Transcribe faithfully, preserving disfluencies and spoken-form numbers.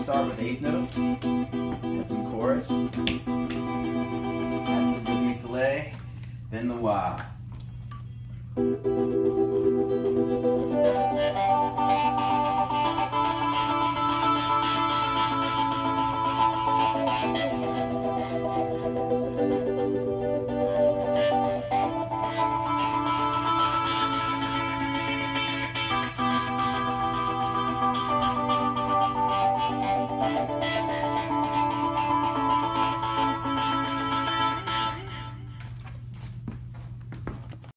start with eighth notes, add some chorus, add some rhythmic delay, then the wah.